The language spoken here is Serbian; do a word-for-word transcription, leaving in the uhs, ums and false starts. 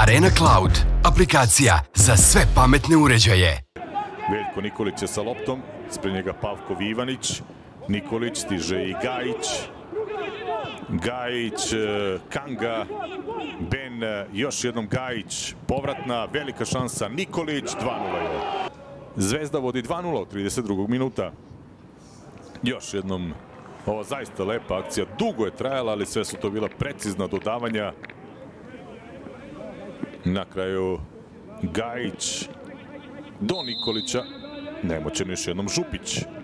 Arena Cloud, aplikacija za sve pametne uređaje. Veljko Nikolić je sa loptom, ispred njega Pavkov Ivanić, Nikolić, stiže i Gajić, Gajić, Kanga, Ben, još jednom Gajić, povratna, velika šansa, Nikolić, dva nula je. Zvezda vodi dva nula u trideset drugog minuta. Još jednom, ovo zaista lepa akcija, dugo je trajala, ali sve su to bila precizna dodavanja. Na kraju Gajić do Nikolića, nemoćan još jednom Župić.